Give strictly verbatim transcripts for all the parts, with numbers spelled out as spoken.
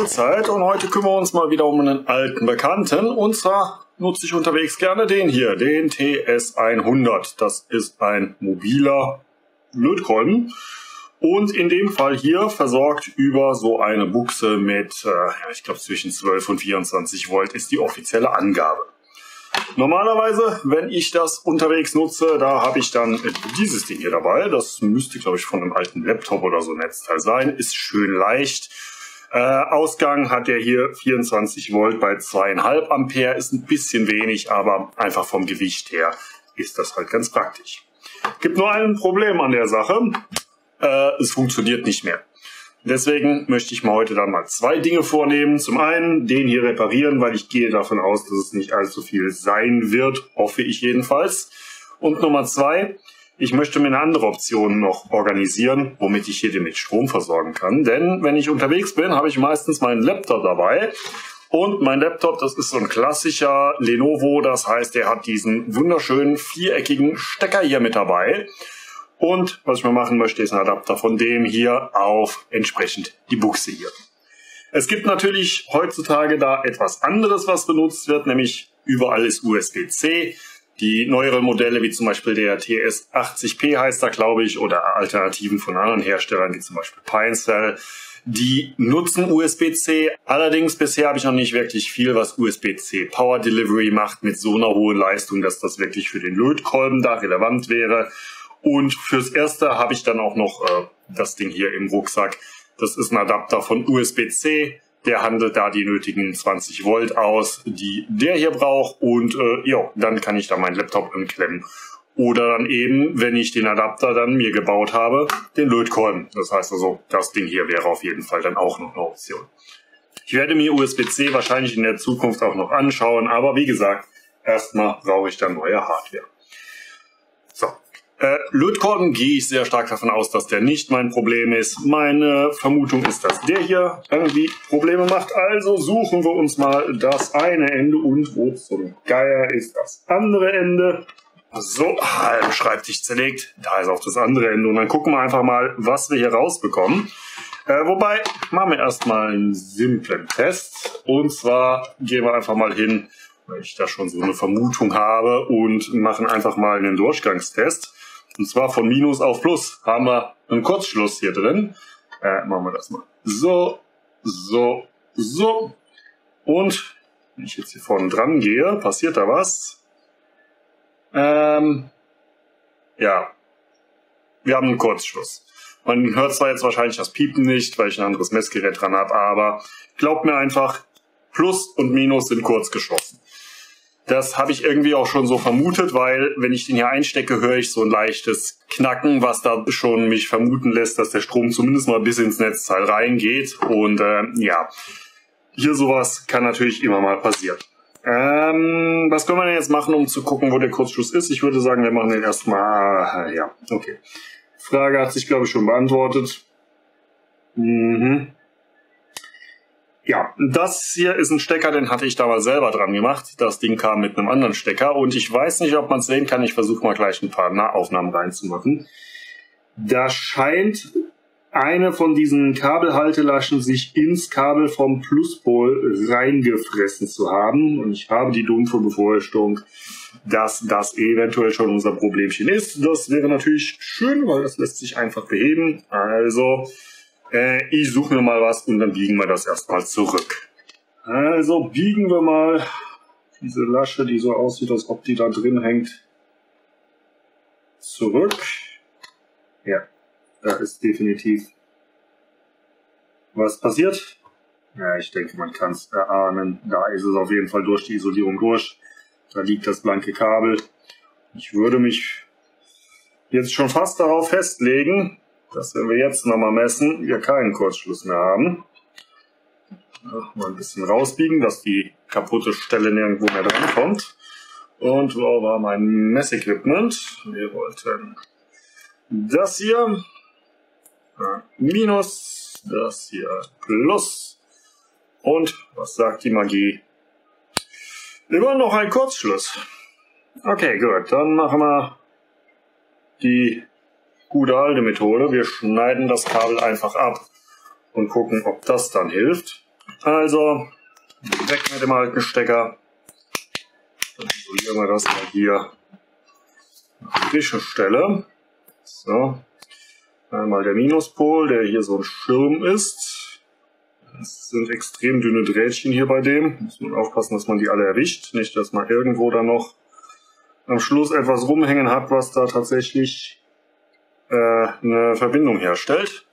Zeit und heute kümmern wir uns mal wieder um einen alten Bekannten. Und zwar nutze ich unterwegs gerne den hier, den T S hundert. Das ist ein mobiler Lötkolben und in dem Fall hier versorgt über so eine Buchse mit, äh, ich glaube zwischen zwölf und vierundzwanzig Volt ist die offizielle Angabe. Normalerweise, wenn ich das unterwegs nutze, da habe ich dann dieses Ding hier dabei. Das müsste, glaube ich, von einem alten Laptop oder so Netzteil sein. Ist schön leicht. Äh, Ausgang hat der hier vierundzwanzig Volt bei zwei Komma fünf Ampere. Ist ein bisschen wenig, aber einfach vom Gewicht her ist das halt ganz praktisch. Gibt nur ein Problem an der Sache. Äh, es funktioniert nicht mehr. Deswegen möchte ich mal heute dann mal zwei Dinge vornehmen. Zum einen den hier reparieren, weil ich gehe davon aus, dass es nicht allzu viel sein wird, hoffe ich jedenfalls. Und Nummer zwei, ich möchte mir eine andere Option noch organisieren, womit ich hier den mit Strom versorgen kann. Denn wenn ich unterwegs bin, habe ich meistens meinen Laptop dabei. Und mein Laptop, das ist so ein klassischer Lenovo, das heißt, der hat diesen wunderschönen viereckigen Stecker hier mit dabei. Und was ich mal machen möchte, ist ein Adapter von dem hier auf entsprechend die Buchse hier. Es gibt natürlich heutzutage da etwas anderes, was benutzt wird, nämlich überall ist U S B C. Die neueren Modelle, wie zum Beispiel der T S achtzig P heißt da, glaube ich, oder Alternativen von anderen Herstellern, wie zum Beispiel Pinecell, die nutzen U S B C. Allerdings bisher habe ich noch nicht wirklich viel, was U S B C Power Delivery macht mit so einer hohen Leistung, dass das wirklich für den Lötkolben da relevant wäre. Und fürs Erste habe ich dann auch noch äh, das Ding hier im Rucksack. Das ist ein Adapter von U S B C. Der handelt da die nötigen zwanzig Volt aus, die der hier braucht. Und äh, ja, dann kann ich da meinen Laptop anklemmen. Oder dann eben, wenn ich den Adapter dann mir gebaut habe, den Lötkolben. Das heißt also, das Ding hier wäre auf jeden Fall dann auch noch eine Option. Ich werde mir U S B C wahrscheinlich in der Zukunft auch noch anschauen. Aber wie gesagt, erstmal brauche ich dann neue Hardware. So. Äh, Lötkolben gehe ich sehr stark davon aus, dass der nicht mein Problem ist. Meine Vermutung ist, dass der hier irgendwie Probleme macht. Also suchen wir uns mal das eine Ende und wo zum Geier ist das andere Ende. So, halb Schreibtisch zerlegt. Da ist auch das andere Ende. Und dann gucken wir einfach mal, was wir hier rausbekommen. Äh, wobei, machen wir erstmal einen simplen Test. Und zwar gehen wir einfach mal hin, weil ich da schon so eine Vermutung habe, und machen einfach mal einen Durchgangstest. Und zwar von Minus auf Plus haben wir einen Kurzschluss hier drin. Äh, machen wir das mal. So, so, so. Und wenn ich jetzt hier vorne dran gehe, passiert da was. Ähm, ja, wir haben einen Kurzschluss. Man hört zwar jetzt wahrscheinlich das Piepen nicht, weil ich ein anderes Messgerät dran habe, aber glaubt mir einfach, Plus und Minus sind kurz geschlossen. Das habe ich irgendwie auch schon so vermutet, weil wenn ich den hier einstecke, höre ich so ein leichtes Knacken, was da schon mich vermuten lässt, dass der Strom zumindest mal bis ins Netzteil reingeht. Und äh, ja, hier sowas kann natürlich immer mal passieren. Ähm, was können wir denn jetzt machen, um zu gucken, wo der Kurzschluss ist? Ich würde sagen, wir machen den erstmal. Ja, okay. Frage hat sich, glaube ich, schon beantwortet. Mhm. Ja, das hier ist ein Stecker, den hatte ich damals selber dran gemacht. Das Ding kam mit einem anderen Stecker und ich weiß nicht, ob man es sehen kann. Ich versuche mal gleich ein paar Nahaufnahmen reinzumachen. Da scheint eine von diesen Kabelhaltelaschen sich ins Kabel vom Pluspol reingefressen zu haben. Und ich habe die dumpfe Befürchtung, dass das eventuell schon unser Problemchen ist. Das wäre natürlich schön, weil das lässt sich einfach beheben. Also Äh, ich suche mir mal was und dann biegen wir das erstmal zurück. Also biegen wir mal diese Lasche, die so aussieht, als ob die da drin hängt, zurück. Ja, da ist definitiv was passiert. Ja, ich denke, man kann es erahnen. Da ist es auf jeden Fall durch die Isolierung durch. Da liegt das blanke Kabel. Ich würde mich jetzt schon fast darauf festlegen, dass, wenn wir jetzt nochmal messen, wir keinen Kurzschluss mehr haben. Ja, mal ein bisschen rausbiegen, dass die kaputte Stelle nirgendwo mehr dran kommt. Und wo war mein Messequipment? Wir wollten das hier Minus, das hier Plus. Und was sagt die Magie? Immer noch ein Kurzschluss. Okay, gut, dann machen wir die gute alte Methode. Wir schneiden das Kabel einfach ab und gucken, ob das dann hilft. Also, weg mit dem alten Stecker. Dann isolieren wir das mal hier an die frische Stelle. So. Einmal der Minuspol, der hier so ein Schirm ist. Es sind extrem dünne Drähtchen hier bei dem. Muss man aufpassen, dass man die alle erwischt. Nicht, dass man irgendwo dann noch am Schluss etwas rumhängen hat, was da tatsächlich äh, eine Verbindung herstellt.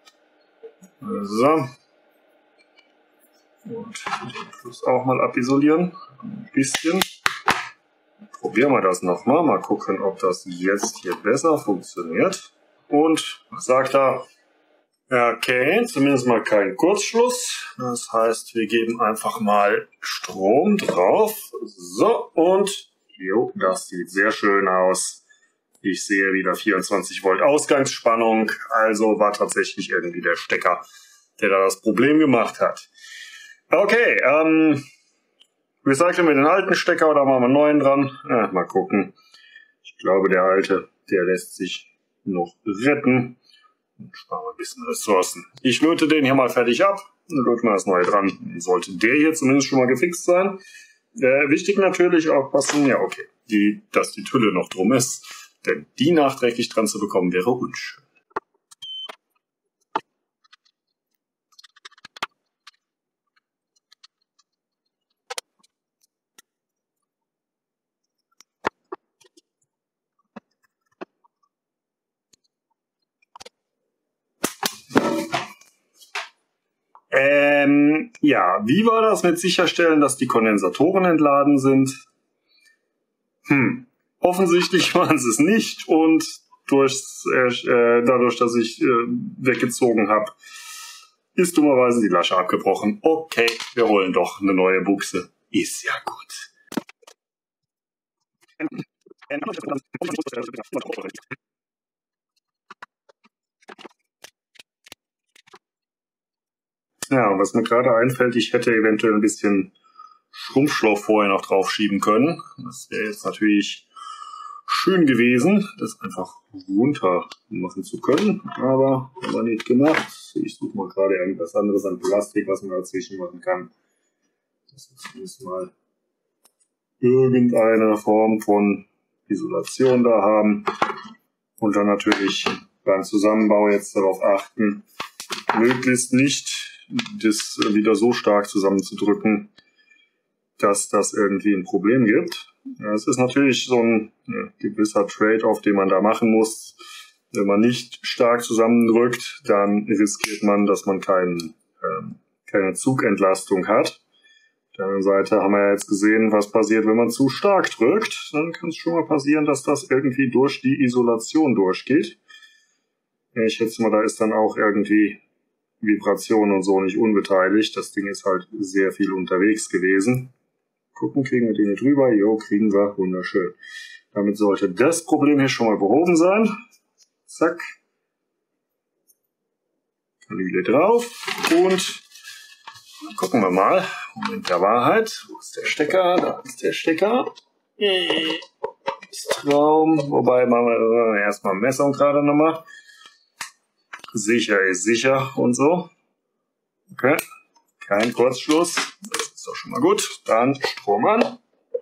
So. Und den Fluss auch mal abisolieren. Ein bisschen. Probieren wir das nochmal. Mal gucken, ob das jetzt hier besser funktioniert. Und was sagt er? Okay, zumindest mal kein Kurzschluss. Das heißt, wir geben einfach mal Strom drauf. So, und jo, das sieht sehr schön aus. Ich sehe wieder vierundzwanzig Volt Ausgangsspannung. Also war tatsächlich irgendwie der Stecker, der da das Problem gemacht hat. Okay, ähm, recyceln wir den alten Stecker oder machen wir einen neuen dran? Ja, mal gucken. Ich glaube, der alte, der lässt sich noch retten. Und sparen wir ein bisschen Ressourcen. Ich löte den hier mal fertig ab. Dann löten wir das neue dran. Sollte der hier zumindest schon mal gefixt sein. Äh, wichtig natürlich aufpassen, ja okay, die, dass die Tülle noch drum ist. Denn die nachträglich dran zu bekommen wäre unschön. Ähm, ja, wie war das mit sicherstellen, dass die Kondensatoren entladen sind? Hm, offensichtlich waren sie es nicht und durchs, äh, dadurch, dass ich äh, weggezogen habe, ist dummerweise die Lasche abgebrochen. Okay, wir holen doch eine neue Buchse. Ist ja gut. Ja, was mir gerade einfällt, ich hätte eventuell ein bisschen Schrumpfschlauch vorher noch drauf schieben können. Das wäre jetzt natürlich schön gewesen, das einfach runter machen zu können. Aber haben wir nicht gemacht. Ich suche mal gerade irgendwas anderes an Plastik, was man dazwischen machen kann. Das ist zumindest mal irgendeine Form von Isolation da haben. Und dann natürlich beim Zusammenbau jetzt darauf achten, möglichst nicht das wieder so stark zusammenzudrücken, dass das irgendwie ein Problem gibt. Ja, es ist natürlich so ein ja, gewisser Trade-off, den man da machen muss. Wenn man nicht stark zusammendrückt, dann riskiert man, dass man kein, ähm, keine Zugentlastung hat. Auf der anderen Seite haben wir ja jetzt gesehen, was passiert, wenn man zu stark drückt. Dann kann es schon mal passieren, dass das irgendwie durch die Isolation durchgeht. Ich schätze mal, da ist dann auch irgendwie Vibration und so nicht unbeteiligt. Das Ding ist halt sehr viel unterwegs gewesen. Gucken, kriegen wir den hier drüber? Jo, kriegen wir. Wunderschön. Damit sollte das Problem hier schon mal behoben sein. Zack. Kanüle drauf. Und dann gucken wir mal. Moment der Wahrheit. Wo ist der Stecker? Da ist der Stecker. Traum. Wobei machen wir erstmal Messung gerade nochmal. Sicher ist sicher und so. Okay. Kein Kurzschluss. Das ist doch schon mal gut. Dann Strom an.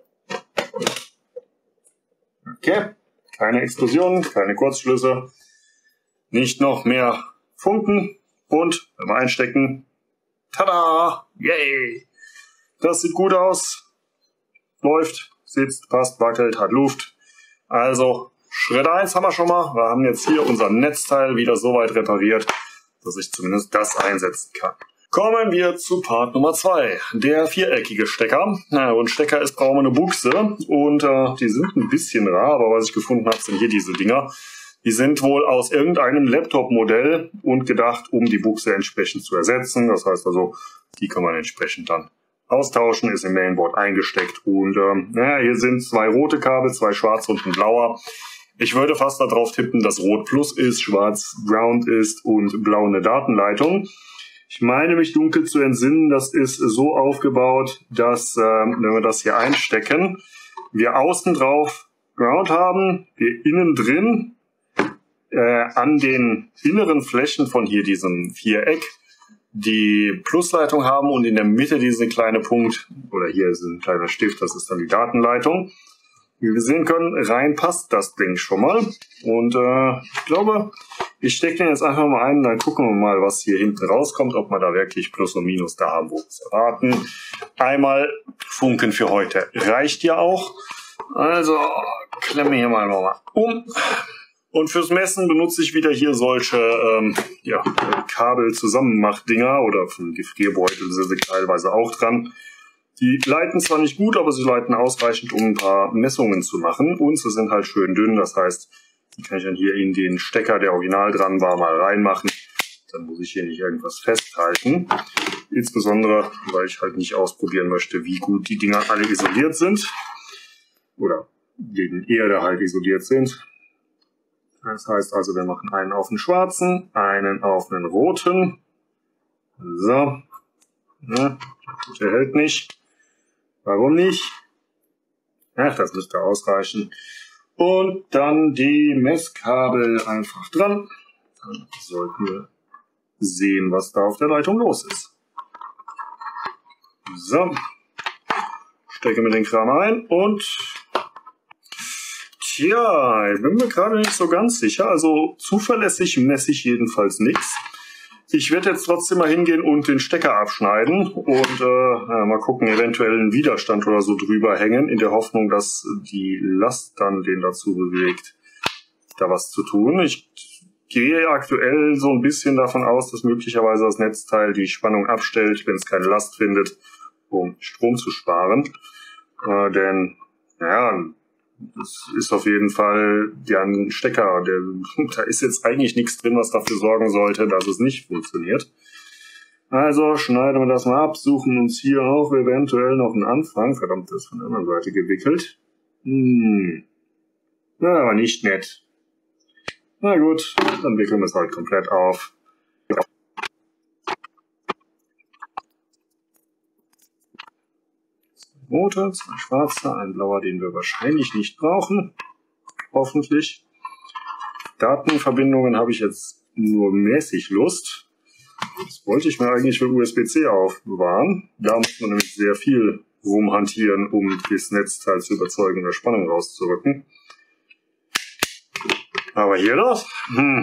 Okay. Keine Explosionen, keine Kurzschlüsse. Nicht noch mehr Funken. Und wenn wir einstecken. Tada! Yay! Das sieht gut aus. Läuft, sitzt, passt, wackelt, hat Luft. Also Schritt eins haben wir schon mal. Wir haben jetzt hier unser Netzteil wieder so weit repariert, dass ich zumindest das einsetzen kann. Kommen wir zu Part Nummer zwei, der viereckige Stecker. Na, und Stecker ist brauchen wir eine Buchse und äh, die sind ein bisschen rar, aber was ich gefunden habe, sind hier diese Dinger. Die sind wohl aus irgendeinem Laptop-Modell und gedacht, um die Buchse entsprechend zu ersetzen. Das heißt also, die kann man entsprechend dann austauschen, ist im Mainboard eingesteckt und ähm, ja, hier sind zwei rote Kabel, zwei schwarze und ein blauer. Ich würde fast darauf tippen, dass Rot Plus ist, Schwarz Ground ist und Blau eine Datenleitung. Ich meine mich dunkel zu entsinnen, das ist so aufgebaut, dass, äh, wenn wir das hier einstecken, wir außen drauf Ground haben, wir innen drin äh, an den inneren Flächen von hier diesem Viereck die Plusleitung haben und in der Mitte diesen kleine Punkt, oder hier ist ein kleiner Stift, das ist dann die Datenleitung. Wie wir sehen können, rein passt das Ding schon mal. Und äh, ich glaube, ich stecke den jetzt einfach mal ein, dann gucken wir mal, was hier hinten rauskommt, ob wir da wirklich Plus und Minus da haben, wo wir es erwarten. Einmal Funken für heute reicht ja auch. Also klemme hier mal nochmal um. Und fürs Messen benutze ich wieder hier solche ähm, ja, Kabel-Zusammenmach-Dinger oder von Gefrierbeutel sind sie teilweise auch dran. Die leiten zwar nicht gut, aber sie leiten ausreichend, um ein paar Messungen zu machen. Und sie sind halt schön dünn, das heißt, die kann ich dann hier in den Stecker, der original dran war, mal reinmachen. Dann muss ich hier nicht irgendwas festhalten. Insbesondere, weil ich halt nicht ausprobieren möchte, wie gut die Dinger alle isoliert sind. Oder gegen Erde halt isoliert sind. Das heißt also, wir machen einen auf den schwarzen, einen auf den roten. So. Ja, der hält nicht. Warum nicht? Ach, das müsste ausreichen. Und dann die Messkabel einfach dran. Dann sollten wir sehen, was da auf der Leitung los ist. So. Stecke mir den Kram ein und tja, ich bin mir gerade nicht so ganz sicher. Also zuverlässig messe ich jedenfalls nichts. Ich werde jetzt trotzdem mal hingehen und den Stecker abschneiden und äh, ja, mal gucken, eventuell einen Widerstand oder so drüber hängen, in der Hoffnung, dass die Last dann den dazu bewegt, da was zu tun. Ich gehe aktuell so ein bisschen davon aus, dass möglicherweise das Netzteil die Spannung abstellt, wenn es keine Last findet, um Strom zu sparen. Äh, denn, ja, das ist auf jeden Fall ja ein Stecker. Der, da ist jetzt eigentlich nichts drin, was dafür sorgen sollte, dass es nicht funktioniert. Also schneiden wir das mal ab, suchen uns hier auch eventuell noch einen Anfang. Verdammt, das ist von der anderen Seite gewickelt. Hm. Na, aber nicht nett. Na gut, dann wickeln wir es halt komplett auf. Rote, zwei schwarze, ein blauer, den wir wahrscheinlich nicht brauchen. Hoffentlich. Datenverbindungen habe ich jetzt nur mäßig Lust. Das wollte ich mir eigentlich für U S B C aufbewahren. Da muss man nämlich sehr viel rumhantieren, um das Netzteil zu überzeugen, der Spannung rauszurücken. Aber hier doch? Hm.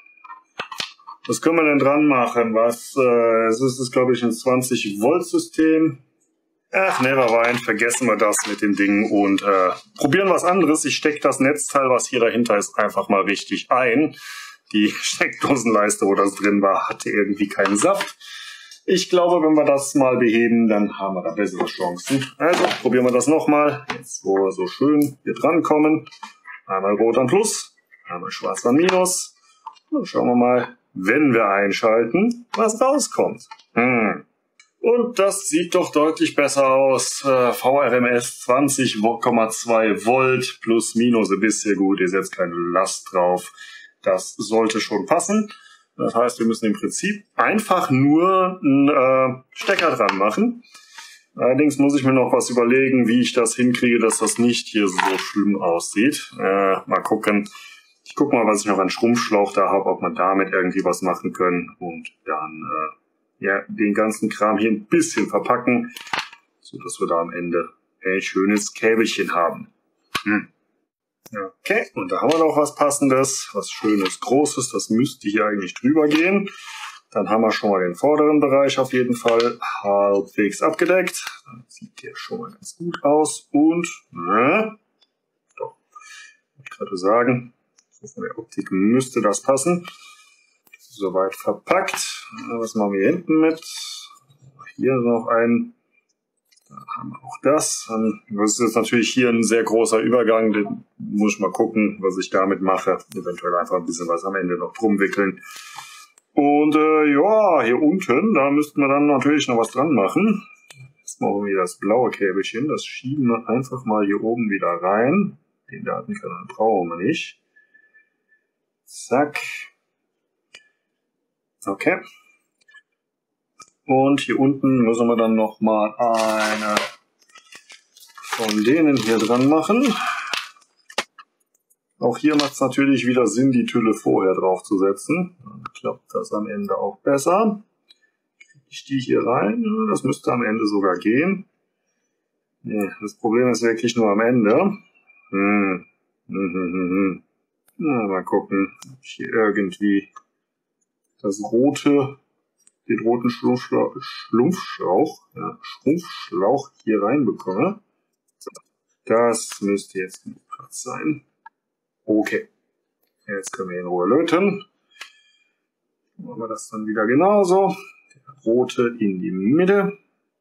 Was können wir denn dran machen? Was? Äh, es ist, ist glaube ich, ein zwanzig Volt System. Ach, nevermind, vergessen wir das mit dem Ding und äh, probieren was anderes. Ich stecke das Netzteil, was hier dahinter ist, einfach mal richtig ein. Die Steckdosenleiste, wo das drin war, hatte irgendwie keinen Saft. Ich glaube, wenn wir das mal beheben, dann haben wir da bessere Chancen. Also probieren wir das nochmal. Jetzt, wo wir so schön hier dran kommen. Einmal rot an Plus, einmal schwarz an Minus. Und schauen wir mal, wenn wir einschalten, was rauskommt. Hm. Und das sieht doch deutlich besser aus. Äh, V R M S zwanzig Komma zwei Volt plus minus ein bisschen gut. Ist jetzt keine Last drauf. Das sollte schon passen. Das heißt, wir müssen im Prinzip einfach nur einen äh, Stecker dran machen. Allerdings muss ich mir noch was überlegen, wie ich das hinkriege, dass das nicht hier so schlimm aussieht. Äh, mal gucken. Ich gucke mal, was ich noch an Schrumpfschlauch da habe, ob man damit irgendwie was machen können. Und dann äh, ja, den ganzen Kram hier ein bisschen verpacken, so dass wir da am Ende ein schönes Käbelchen haben. Hm. Okay, und da haben wir noch was Passendes, was Schönes, Großes, das müsste hier eigentlich drüber gehen. Dann haben wir schon mal den vorderen Bereich auf jeden Fall halbwegs abgedeckt. Dann sieht der schon mal ganz gut aus und, na, doch, ich gerade sagen, so von der Optik müsste das passen. Soweit verpackt. Was machen wir hier hinten mit? Hier noch ein. Da haben wir auch das. Das ist jetzt natürlich hier ein sehr großer Übergang. Den muss ich mal gucken, was ich damit mache. Eventuell einfach ein bisschen was am Ende noch drum wickeln. Und äh, ja, hier unten, da müssten wir dann natürlich noch was dran machen. Jetzt machen wir das blaue Käbelchen. Das schieben wir einfach mal hier oben wieder rein. Den Datenkanal brauchen wir nicht. Zack. Okay. Und hier unten müssen wir dann nochmal eine von denen hier dran machen. Auch hier macht es natürlich wieder Sinn, die Tülle vorher drauf zu setzen. Dann klappt das am Ende auch besser. ich die hier rein? Das müsste am Ende sogar gehen. Nee, das Problem ist wirklich nur am Ende. Hm. Hm, hm, hm, hm. Na, mal gucken, ob ich hier irgendwie das rote, den roten Schlumpfschlauch, Schlumpfschlauch, ja, Schrumpfschlauch hier reinbekomme. Das müsste jetzt genug Platz sein. Okay. Jetzt können wir in Ruhe löten. Machen wir das dann wieder genauso. Der rote in die Mitte.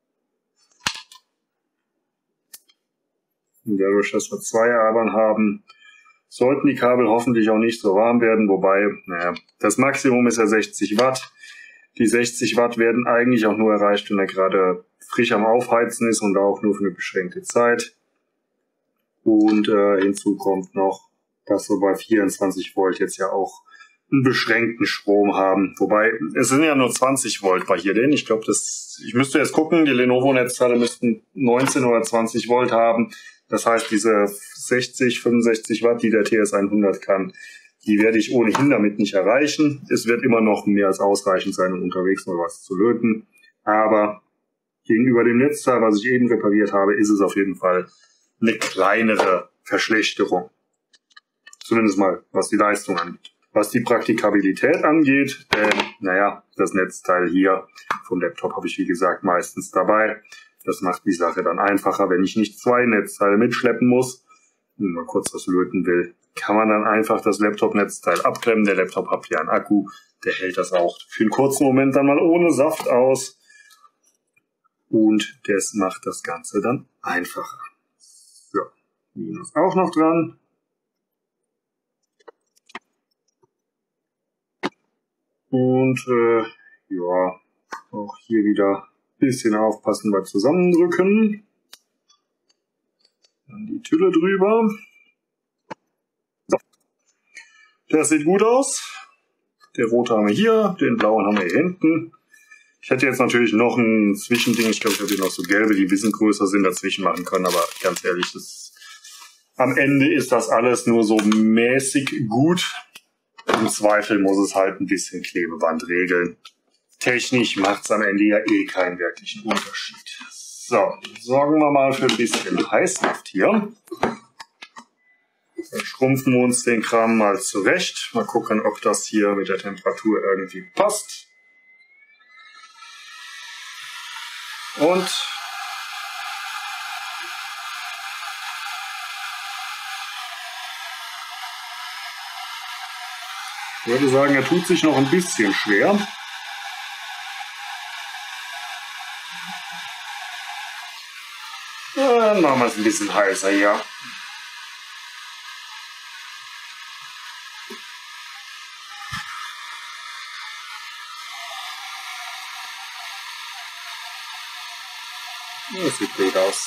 Und dadurch, dass wir zwei Adern haben, sollten die Kabel hoffentlich auch nicht so warm werden. Wobei, naja, das Maximum ist ja sechzig Watt. Die sechzig Watt werden eigentlich auch nur erreicht, wenn er gerade frisch am Aufheizen ist und auch nur für eine beschränkte Zeit. Und äh, hinzu kommt noch, dass wir bei vierundzwanzig Volt jetzt ja auch einen beschränkten Strom haben. Wobei, es sind ja nur zwanzig Volt bei hier, denn ich glaube, das, ich müsste jetzt gucken, die Lenovo-Netzteile müssten neunzehn oder zwanzig Volt haben. Das heißt, diese sechzig, fünfundsechzig Watt, die der T S hundert kann, die werde ich ohnehin damit nicht erreichen. Es wird immer noch mehr als ausreichend sein, um unterwegs mal was zu löten. Aber gegenüber dem Netzteil, was ich eben repariert habe, ist es auf jeden Fall eine kleinere Verschlechterung. Zumindest mal, was die Leistung angeht. Was die Praktikabilität angeht, äh, naja, das Netzteil hier vom Laptop habe ich wie gesagt meistens dabei. Das macht die Sache dann einfacher, wenn ich nicht zwei Netzteile mitschleppen muss und mal kurz was löten will. Kann man dann einfach das Laptop-Netzteil abklemmen. Der Laptop hat ja einen Akku, der hält das auch für einen kurzen Moment dann mal ohne Saft aus. Und das macht das Ganze dann einfacher. So, Minus auch noch dran. Und äh, ja, auch hier wieder ein bisschen aufpassen beim Zusammendrücken. Dann die Tülle drüber. So. Das sieht gut aus. Der rote haben wir hier, den blauen haben wir hier hinten. Ich hätte jetzt natürlich noch ein Zwischending, ich glaube, ich habe hier noch so gelbe, die ein bisschen größer sind, dazwischen machen können, aber ganz ehrlich, das, am Ende ist das alles nur so mäßig gut. Im Zweifel muss es halt ein bisschen Klebeband regeln. Technisch macht es am Ende ja eh keinen wirklichen Unterschied. So, sorgen wir mal für ein bisschen Heißluft hier. Dann schrumpfen wir uns den Kram mal zurecht. Mal gucken, ob das hier mit der Temperatur irgendwie passt. Und ich würde sagen, er tut sich noch ein bisschen schwer. Dann machen wir es ein bisschen heißer hier. Das sieht gut aus.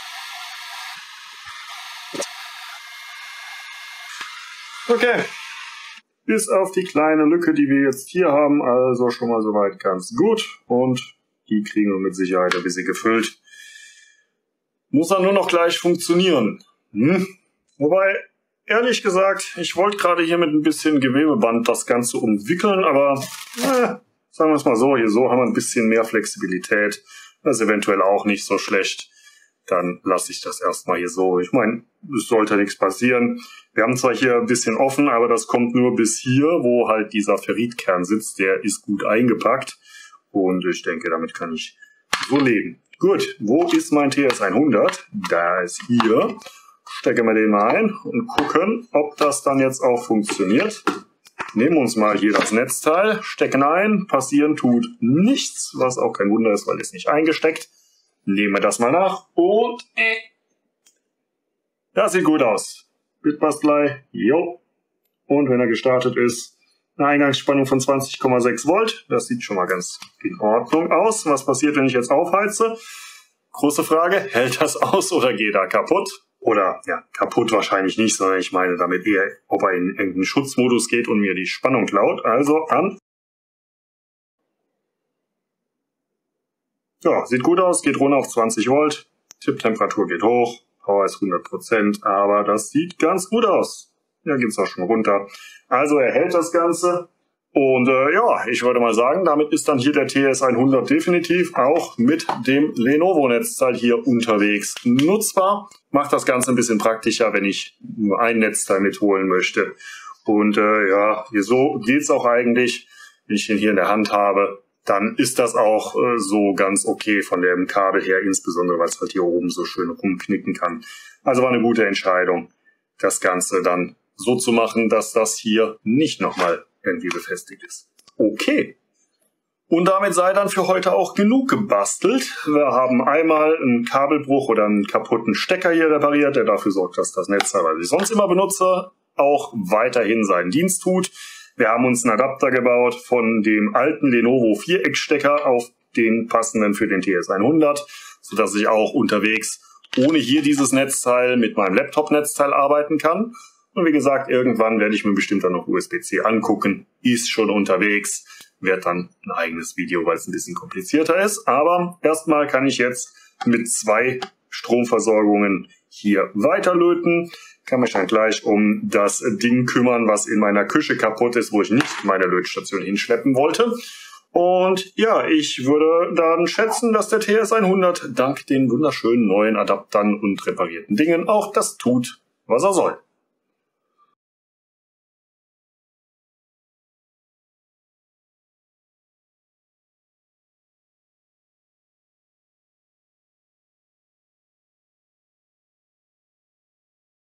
Okay. Bis auf die kleine Lücke, die wir jetzt hier haben, also schon mal soweit ganz gut. Und die kriegen wir mit Sicherheit ein bisschen gefüllt. Muss dann nur noch gleich funktionieren. Hm? Wobei, ehrlich gesagt, ich wollte gerade hier mit ein bisschen Gewebeband das Ganze umwickeln, aber äh, sagen wir es mal so, hier so haben wir ein bisschen mehr Flexibilität. Das ist eventuell auch nicht so schlecht. Dann lasse ich das erstmal hier so. Ich meine, es sollte nichts passieren. Wir haben zwar hier ein bisschen offen, aber das kommt nur bis hier, wo halt dieser Ferritkern sitzt. Der ist gut eingepackt. Und ich denke, damit kann ich so leben. Gut, wo ist mein T S hundert? Da ist hier. Stecken wir den mal ein und gucken, ob das dann jetzt auch funktioniert. Nehmen uns mal hier das Netzteil, stecken ein, passieren tut nichts, was auch kein Wunder ist, weil es nicht eingesteckt. Nehmen wir das mal nach und äh, das sieht gut aus. Bitbastler, jo. Und wenn er gestartet ist, eine Eingangsspannung von zwanzig Komma sechs Volt. Das sieht schon mal ganz in Ordnung aus. Was passiert, wenn ich jetzt aufheize? Große Frage, hält das aus oder geht er kaputt? Oder, ja, kaputt wahrscheinlich nicht, sondern ich meine damit eher, ob er in irgendeinen Schutzmodus geht und mir die Spannung klaut. Also an. Ja, sieht gut aus, geht runter auf zwanzig Volt. Tipptemperatur geht hoch, Power ist hundert Prozent, aber das sieht ganz gut aus. Ja, geht's auch schon runter. Also er hält das Ganze. Und äh, ja, ich würde mal sagen, damit ist dann hier der T S hundert definitiv auch mit dem Lenovo-Netzteil hier unterwegs nutzbar. Macht das Ganze ein bisschen praktischer, wenn ich nur ein Netzteil mitholen möchte. Und äh, ja, so geht's auch eigentlich. Wenn ich den hier in der Hand habe, dann ist das auch äh, so ganz okay von dem Kabel her, insbesondere weil es halt hier oben so schön rumknicken kann. Also war eine gute Entscheidung, das Ganze dann so zu machen, dass das hier nicht nochmal irgendwie befestigt ist. Okay. Und damit sei dann für heute auch genug gebastelt. Wir haben einmal einen Kabelbruch oder einen kaputten Stecker hier repariert, der dafür sorgt, dass das Netzteil, was ich sonst immer benutze, auch weiterhin seinen Dienst tut. Wir haben uns einen Adapter gebaut von dem alten Lenovo Viereckstecker auf den passenden für den T S hundert, sodass ich auch unterwegs ohne hier dieses Netzteil mit meinem Laptop-Netzteil arbeiten kann. Und wie gesagt, irgendwann werde ich mir bestimmt dann noch U S B C angucken. Ist schon unterwegs. Wird dann ein eigenes Video, weil es ein bisschen komplizierter ist. Aber erstmal kann ich jetzt mit zwei Stromversorgungen hier weiterlöten. Kann mich dann gleich um das Ding kümmern, was in meiner Küche kaputt ist, wo ich nicht meine Lötstation hinschleppen wollte. Und ja, ich würde dann schätzen, dass der T S hundert dank den wunderschönen neuen Adaptern und reparierten Dingen auch das tut, was er soll.